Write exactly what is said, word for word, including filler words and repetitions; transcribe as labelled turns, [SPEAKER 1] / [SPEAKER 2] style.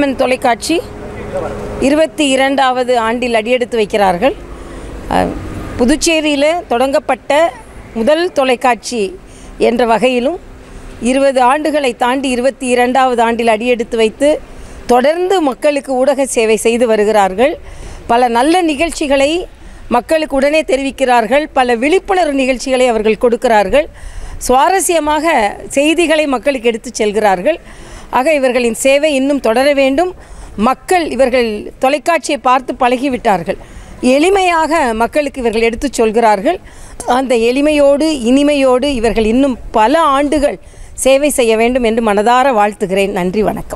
[SPEAKER 1] AMN தொலைக்காட்சி இருபத்தி இரண்டாவது ஆண்டில் அடியெடுத்து வைக்கிறார்கள். புதுச்சேரியில் தொடங்கப்பட்ட முதல் தொலைக்காட்சி என்ற வகையிலும் இருபது ஆண்டுகளை தாண்டி இருபத்தி இரண்டாவது ஆண்டில் அடியெடுத்து வைத்து தொடர்ந்து மக்களுக்கு ஊடக சேவை செய்து வருகிறார்கள். பல நல்ல நிகழ்ச்சிகளை மக்களுக்கு உடனே தெரிவிக்கிறார்கள். பல விழிப்புணர்வு நிகழ்ச்சிகளை அவர்கள் கொடுக்கிறார்கள். சுவாரஸ்யமாக செய்திகளை மக்களுக்கு எடுத்து செல்கிறார்கள். ஆக இவர்களின் சேவை இன்னும் தொடர வேண்டும். மக்கள் இவர்கள் தொலைக்காட்சியை பார்த்து பழகிவிட்டார்கள். எளிமையாக மக்களுக்கு இவர்கள் எடுத்து சொல்கிறார்கள். அந்த எளிமையோடு இனிமையோடு இவர்கள் இன்னும் பல ஆண்டுகள் சேவை செய்ய வேண்டும் என்று மனதார வாழ்த்துகிறேன். நன்றி, வணக்கம்.